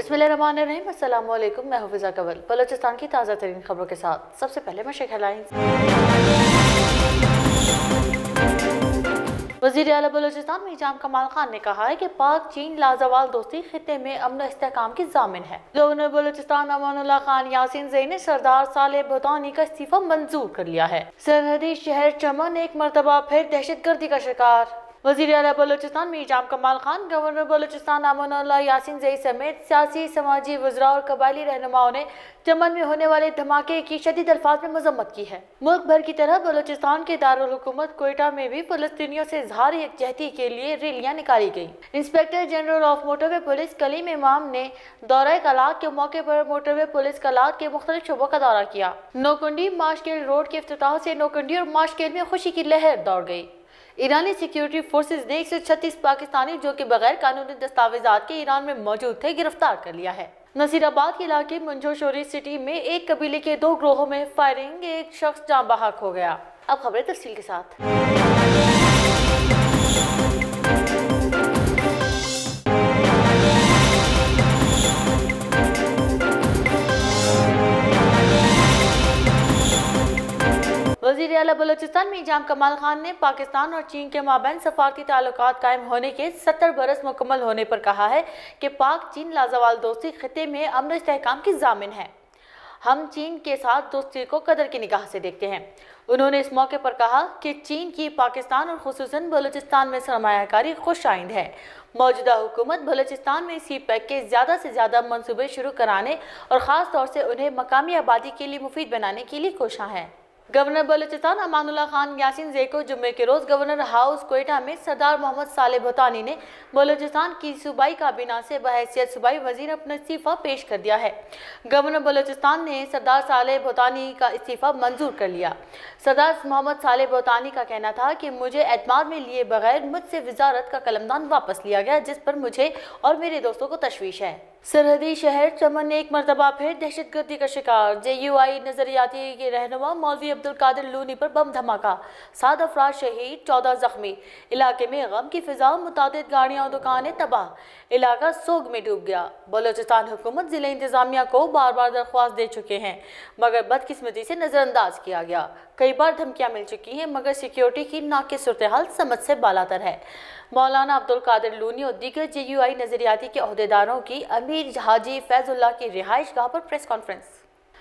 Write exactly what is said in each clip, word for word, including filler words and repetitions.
बिस्मिल्लाहिर्रहमानिर्रहीम। अस्सलाम वालेकुम। मैं हुफिज़ा कवल बलूचिस्तान की ताज़ा तरीन खबरों के साथ। सबसे पहले मैं शेख हेडलाइंस। वज़ीर आला बलूचिस्तान मीरजाम कमाल खान ने कहा है कि पाक चीन लाजवाल दोस्ती खित्ते में अमन इस्तेहकाम की जामिन है। गवर्नर बलूचिस्तान अमानुल्लाह खान यासीन जई ने सरदार सालेह भूतानी का इस्तीफा मंजूर कर लिया है। सरहदी शहर चमन एक मरतबा फिर दहशतगर्दी का शिकार। वज़ीर आला बलूचिस्तान मीरजाम कमाल खान, गवर्नर बलूचिस्तान अमानुल्लाह यासीन जई समेत सियासी, समाजी, वज़रा और कबायली रहनुमाओं ने चमन में होने वाले धमाके की शदीद अल्फाज में मजम्मत की है। मुल्क भर की तरह बलूचिस्तान के दारुल हुकूमत कोयटा में भी फ़लस्तीनियों से इज़हार यकजहती के लिए रैलियां निकाली गई। Inspector general of motorway police Kaleem Imam ने दौरे कलात के मौके पर मोटरवे पुलिस कलात के मुख्तलिफ शोबों का दौरा किया। नौकुंडी माशकेल रोड के इफ्तिताह से नौकुंडी और माशकेल में खुशी की लहर दौड़ गई। ईरानी सिक्योरिटी फोर्सेज ने एक सौ छत्तीस पाकिस्तानी जो कि बगैर कानूनी दस्तावेजात के ईरान में मौजूद थे गिरफ्तार कर लिया है। नसीराबाद के इलाके मंजोशोरी सिटी में एक कबीले के दो ग्रोहों में फायरिंग, एक शख्स जाँ बहक हो गया। अब खबरें तफसील के साथ। वज़ीर आला बलूचिस्तान मीरजाम कमाल खान ने पाकिस्तान और चीन के माबैन सफारती ताल्लुकात कायम होने के सत्तर बरस मुकम्मल होने पर कहा है कि पाक चीन लाजवाल दोस्ती खित्ते में अमन इस्तेहकाम की जामिन है। हम चीन के साथ दोस्ती को कदर की निगाह से देखते हैं। उन्होंने इस मौके पर कहा कि चीन की पाकिस्तान और खुसूसन बलूचिस्तान में सरमायाकारी खुश आइंद है। मौजूदा हुकूमत बलूचिस्तान में सी पैक के ज़्यादा से ज़्यादा मनसूबे शुरू कराने और ख़ास तौर से उन्हें मकामी आबादी के लिए मुफीद बनाने के लिए कोशां है। गवर्नर बलूचिस्तान अमानुल्लाह खान यासीन जई को जुम्मे के रोज़ गवर्नर हाउस कोयटा में सरदार मोहम्मद सालेह भूतानी ने बलूचिस्तान की सूबाई काबीना से बहैसियत सूबाई वजीर अपना इस्तीफ़ा पेश कर दिया है। गवर्नर बलूचिस्तान ने सरदार सालेह भूतानी का इस्तीफ़ा मंजूर कर लिया। सरदार मोहम्मद सालेह भूतानी का कहना था कि मुझे एतमाद में लिए बगैर मुझसे वजारत का कलमदान वापस लिया गया, जिस पर मुझे और मेरे दोस्तों को तशवीश है। सरहदी शहर चमन ने एक मरतबा फिर दहशतगर्दी का शिकार। जे यू आई नजरियाती के रहनुमा मौलवी अब्दुल कादिर लूनी पर बम धमाका, सात अफराद शहीद, चौदह जख्मी। इलाके में गम की फिजा, मुतादिद गाड़ियाँ और दुकानें तबाह। इलाका सोग में डूब गया। बलूचिस्तान हुकूमत जिले इंतजामिया को बार बार दरख्वास्त दे चुके हैं, मगर बदकिस्मती से नज़रअंदाज किया गया। कई बार धमकियाँ मिल चुकी हैं, मगर सिक्योरिटी की नाक़िस सूरत हाल समझ से बालातर है। मौलाना अब्दुल कादिर लूनी और दीगर जे यू आई नजरियाती के अहदेदारों की अमीर हाजी फैजुल्लाह की रिहाइश गाह पर प्रेस कॉन्फ्रेंस।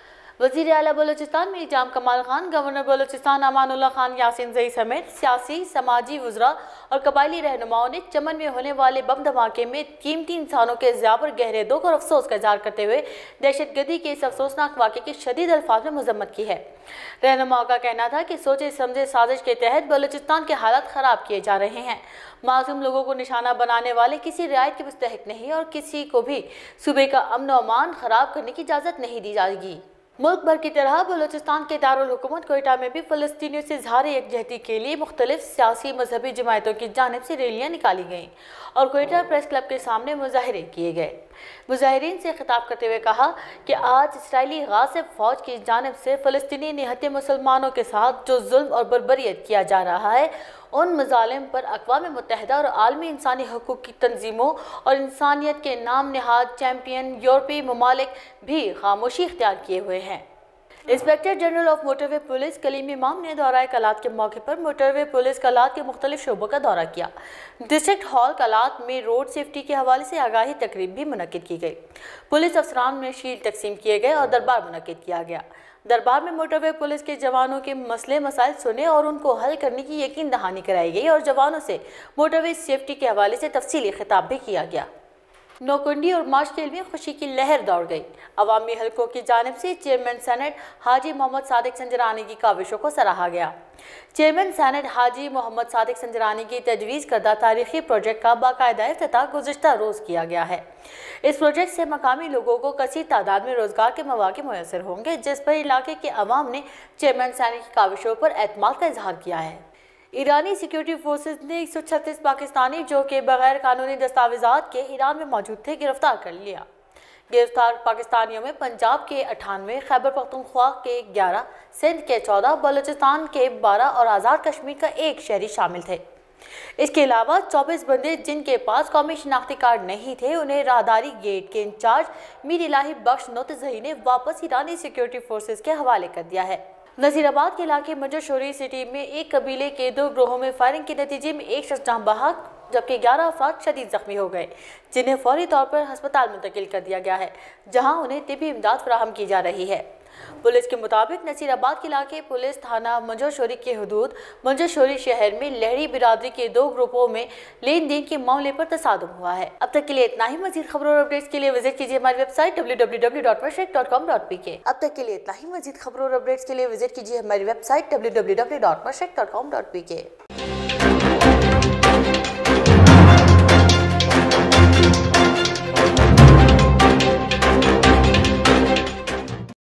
वज़ीर आला बलूचिस्तान मीरजाम कमाल खान, गवर्नर बलूचिस्तान अमानुल्लाह खान यासीन जई समेत सियासी, समाजी, वज़रा और कबायली रहनुमाओं ने चमन में होने वाले बम धमाके में कीमती इंसानों के ज़िया पर गहरे दुख और अफसोस का इज़हार करते हुए दहशतगर्दी के इस अफसोसनाक वाक़े की शदीद अल्फाज में मजम्मत की है। रहनुमाओं का कहना था कि सोचे समझे साजिश के तहत बलूचिस्तान के हालात ख़राब किए जा रहे हैं। मासूम लोगों को निशाना बनाने वाले किसी रियायत के मुस्तहिक नहीं और किसी को भी सूबे का अमन और अमान ख़राब करने की इजाज़त नहीं दी जाएगी। मुल्क भर की तरह बलूचिस्तान के दारुल हुकूमत कोयटा में भी फ़लस्तीनियों से इज़हार यकजहती के लिए मुख्तलिफ सियासी मजहबी जमायतों की जानिब से रैलियाँ निकाली गईं और कोयटा प्रेस क्लब के सामने मुजाहरे किए गए। मुजाहिरीन से खिताब करते हुए कहा कि आज इसराइली गासिब फ़ौज की जानिब से फ़लस्तीनी निहत्ते मुसलमानों के साथ जो जुल्म और बर्बरियत किया जा रहा है, उन मज़ालिम पर अक़वाम मुत्तहिदा और आलमी इंसानी हकूक़ की तंजीमों और इंसानियत के नाम नहाद चैम्पियन यूरोपीय ममालिक भी खामोशी इख्तियार किए हुए हैं। Inspector general of motorway police Kaleem Imam ने दौरा कलात के मौके पर मोटरवे पुलिस कलात के मुख्तलिफ शोबों का दौरा किया। डिस्ट्रिक्ट हॉल कलात में रोड सेफ्टी के हवाले से आगाही तकरीब भी मुनक्किद की गई। पुलिस अफसरान में शील्ड तकसीम किए गए और दरबार मुनक्किद किया गया। दरबार में मोटरवे पुलिस के जवानों के मसले मसाइल सुने और उनको हल करने की यकीन दहानी कराई गई और जवानों से मोटरवे सेफ्टी के हवाले से तफसीली खिताब भी किया गया। नौकुंडी और माशकेल में खुशी की लहर दौड़ गई। अवामी हलकों की जानिब से चेयरमैन सेनेट हाजी मोहम्मद सादिक संजरानी की काविशों को सराहा गया। चेयरमैन सेनेट हाजी मोहम्मद सादिक संजरानी की तजवीज़ करदा तारीखी प्रोजेक्ट का बाकायदा इफ्तिताह गुज़िश्ता रोज़ किया गया है। इस प्रोजेक्ट से मकामी लोगों को कसीर तादाद में रोज़गार के मौक़े मुयस्सर होंगे, जिस पर इलाके के अवाम ने चेयरमैन सेनेट की काविशों पर एतमाद का इजहार किया है। ईरानी सिक्योरिटी फोर्सेज ने एक सौ छत्तीस पाकिस्तानी जो कि बगैर कानूनी दस्तावेजात के ईरान में मौजूद थे गिरफ्तार कर लिया। गिरफ्तार पाकिस्तानियों में पंजाब के अठानवे, खैबर पख्तूनख्वा के ग्यारह, सिंध के चौदह, बलूचिस्तान के बारह और आज़ाद कश्मीर का एक शहरी शामिल थे। इसके अलावा चौबीस बंदे जिनके पास कौमी शनाख्ती कार्ड नहीं थे उन्हें राहदारी गेट के इंचार्ज मीर इलाही बख्श नोतजही ने वापस ईरानी सिक्योरिटी फोर्सेस के हवाले कर दिया है। नजीराबाद के इलाके मंजरशोरी सिटी में एक कबीले के दो ग्रोहों में फायरिंग के नतीजे में एक शख्स जान बहक जबकि ग्यारह अफराद शदीद जख्मी हो गए, जिन्हें फौरी तौर पर अस्पताल मुंतकिल कर दिया गया है, जहां उन्हें तिब्बी इमदाद फराहम की जा रही है। पुलिस के मुताबिक नसीराबाद के इलाके पुलिस थाना मंजरशोरी के हदूद मंजरशोरी शहर में लहरी बिरादरी के दो ग्रुपों में लेन देन के मामले पर तसादुम हुआ है। अब तक के लिए इतना ही। मजीद खबरों और अपडेट्स के लिए विजिट कीजिए हमारी website W W W dot Mashriq dot com dot P K. अब तक के लिए इतना ही। मजीद खबरों और अपडेट्स के लिए विजिट कीजिए हमारी website W W W dot Mashriq dot com dot P के।